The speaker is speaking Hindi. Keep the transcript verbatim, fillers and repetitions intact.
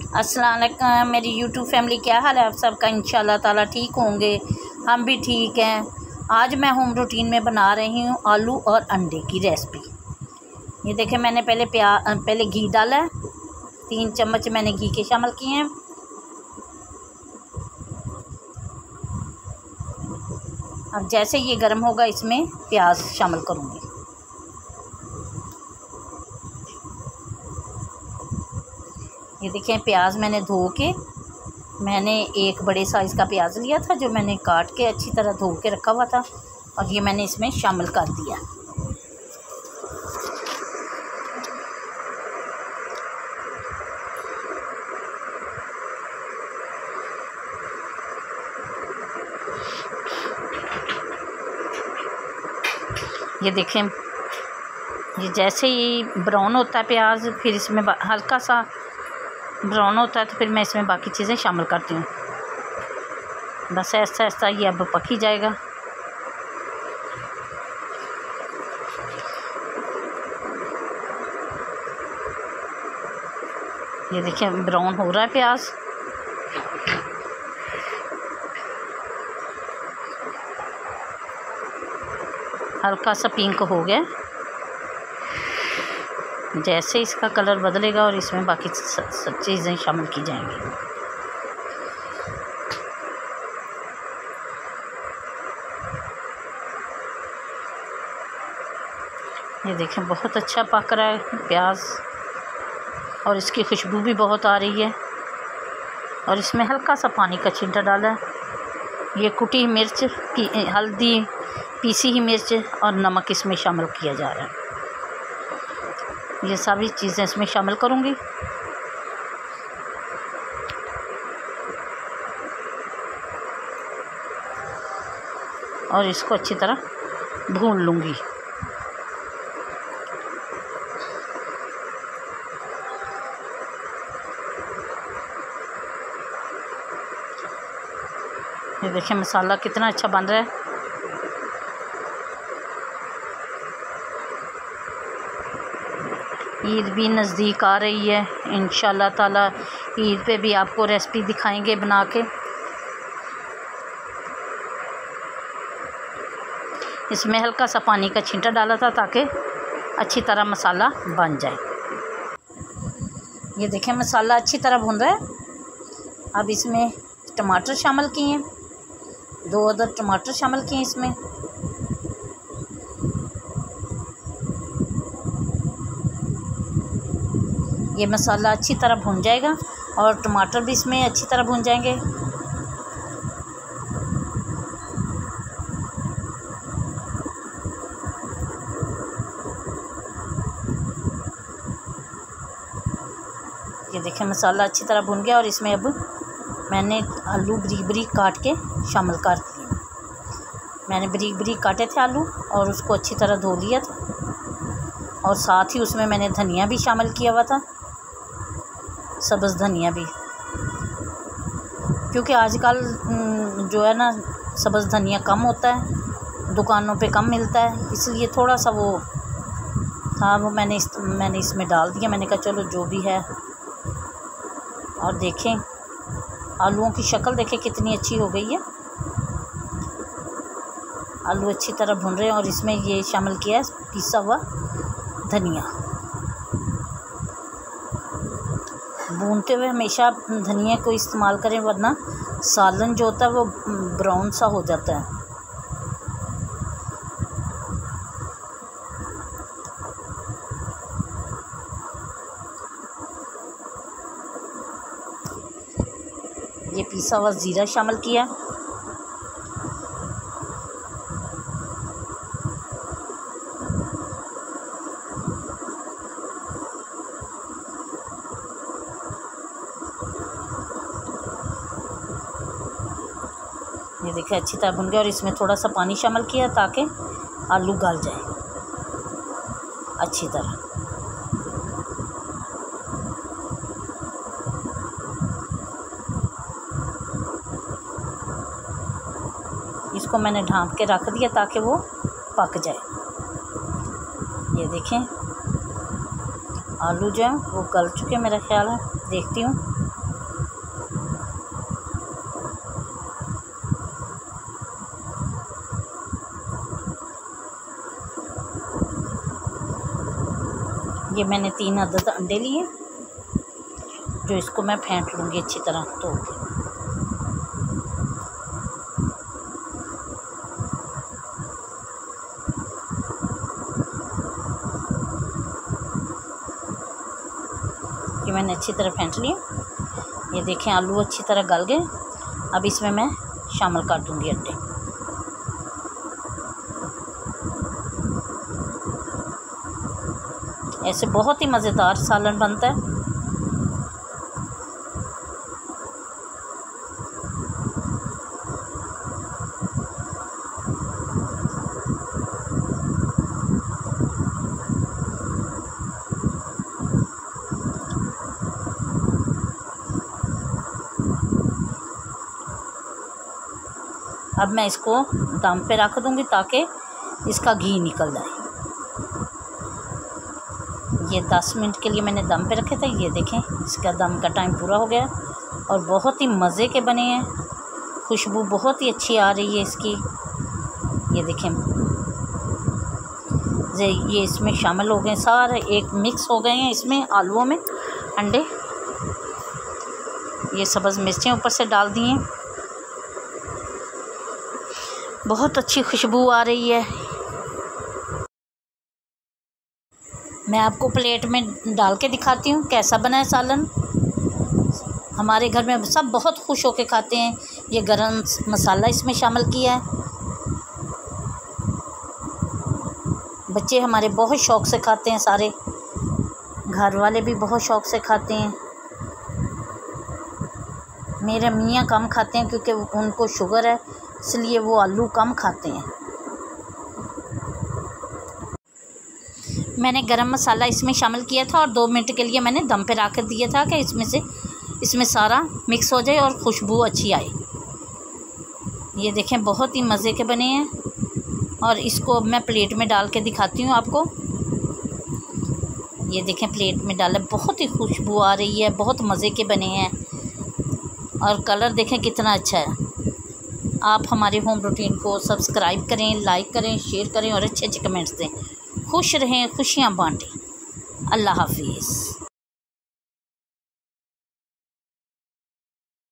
अस्सलाम वालेकुम मेरी यूट्यूब फैमिली, क्या हाल है आप सबका। इंशाल्लाह ताला ठीक होंगे, हम भी ठीक हैं। आज मैं होम रूटीन में बना रही हूँ आलू और अंडे की रेसिपी। ये देखें, मैंने पहले प्या पहले घी डाला है, तीन चम्मच मैंने घी के शामिल किए हैं। अब जैसे ये गर्म होगा इसमें प्याज शामिल करूँगी। ये देखें, प्याज मैंने धो के, मैंने एक बड़े साइज़ का प्याज लिया था जो मैंने काट के अच्छी तरह धो के रखा हुआ था, और ये मैंने इसमें शामिल कर दिया। ये देखें, ये जैसे ही ब्राउन होता है प्याज, फिर इसमें हल्का सा ब्राउन होता है तो फिर मैं इसमें बाकी चीज़ें शामिल करती हूँ। बस ऐसा ऐसा ये अब पक ही जाएगा। ये देखिए, ब्राउन हो रहा है प्याज। हल्का सा पिंक हो गया। जैसे इसका कलर बदलेगा और इसमें बाकी सब चीज़ें शामिल की जाएंगी। ये देखें, बहुत अच्छा पक रहा है प्याज, और इसकी खुशबू भी बहुत आ रही है। और इसमें हल्का सा पानी का छींटा डाला है। ये कुटी मिर्च, हल्दी, पीसी ही मिर्च और नमक इसमें शामिल किया जा रहा है। ये सभी चीज़ें इसमें शामिल करूँगी। और इसको अच्छी तरह भून लूँगी। ये देखिए, मसाला कितना अच्छा बन रहा है। ईद भी नज़दीक आ रही है, इंशाल्लाह ताला ईद पे भी आपको रेसिपी दिखाएंगे बना के। इसमें हल्का सा पानी का छींटा डाला था ताकि अच्छी तरह मसाला बन जाए। ये देखें, मसाला अच्छी तरह भुन रहा है। अब इसमें टमाटर शामिल किए हैं, दो अदर टमाटर शामिल किए इसमें। ये मसाला अच्छी तरह भुन जाएगा और टमाटर भी इसमें अच्छी तरह भुन जाएंगे। ये देखें, मसाला अच्छी तरह भुन गया और इसमें अब मैंने आलू बरीक बरीक काट के शामिल कर दिए। मैंने बरीक बरीक काटे थे आलू और उसको अच्छी तरह धो लिया था, और साथ ही उसमें मैंने धनिया भी शामिल किया हुआ था, सब्ज़ धनिया भी, क्योंकि आजकल जो है ना सब्ज़ धनिया कम होता है, दुकानों पे कम मिलता है, इसलिए थोड़ा सा वो था, वो मैंने इस मैंने इसमें डाल दिया। मैंने कहा चलो जो भी है। और देखें, आलूओं की शक्ल देखें कितनी अच्छी हो गई है। आलू अच्छी तरह भुन रहे हैं और इसमें ये शामिल किया है पिसा हुआ धनिया। भूनते हुए हमेशा धनिया को इस्तेमाल करें, वरना सालन जो होता है वो ब्राउन सा हो जाता है। ये पिसा हुआ ज़ीरा शामिल किया। ये देखिए, अच्छी तरह भुन गया और इसमें थोड़ा सा पानी शामिल किया ताकि आलू गल जाए अच्छी तरह। इसको मैंने ढाँप के रख दिया ताकि वो पक जाए। ये देखें, आलू जो है वो गल चुके मेरा ख्याल है, देखती हूँ। ये मैंने तीन अदद अंडे लिए जो इसको मैं फेंट लूँगी अच्छी तरह धो के। ये मैंने अच्छी तरह फेंट लिया। ये देखें आलू अच्छी तरह गल गए। अब इसमें मैं शामिल कर दूँगी अंडे। ऐसे बहुत ही मज़ेदार सालन बनता है। अब मैं इसको दम पे रख दूँगी ताकि इसका घी निकल जाए। ये दस मिनट के लिए मैंने दम पे रखे थे। ये देखें इसका दम का टाइम पूरा हो गया और बहुत ही मज़े के बने हैं। खुशबू बहुत ही अच्छी आ रही है इसकी। ये देखें ये इसमें शामिल हो गए, सारे एक मिक्स हो गए हैं इसमें आलूओं में अंडे। ये सब्ज़ मिर्चें ऊपर से डाल दी हैं। बहुत अच्छी खुशबू आ रही है। मैं आपको प्लेट में डाल के दिखाती हूँ कैसा बना है सालन। हमारे घर में सब बहुत खुश होके खाते हैं। ये गरम मसाला इसमें शामिल किया है। बच्चे हमारे बहुत शौक़ से खाते हैं, सारे घर वाले भी बहुत शौक़ से खाते हैं। मेरे मियाँ कम खाते हैं क्योंकि उनको शुगर है, इसलिए वो आलू कम खाते हैं। मैंने गरम मसाला इसमें शामिल किया था और दो मिनट के लिए मैंने दम पे रख दिया था कि इसमें से इसमें सारा मिक्स हो जाए और खुशबू अच्छी आए। ये देखें बहुत ही मज़े के बने हैं और इसको मैं प्लेट में डाल के दिखाती हूँ आपको। ये देखें प्लेट में डाला, बहुत ही खुशबू आ रही है, बहुत मज़े के बने हैं और कलर देखें कितना अच्छा है। आप हमारे होम रूटीन को सब्सक्राइब करें, लाइक करें, शेयर करें और अच्छे अच्छे कमेंट्स दें। खुश रहें, खुशियाँ बांटें। अल्लाह हाफिज़।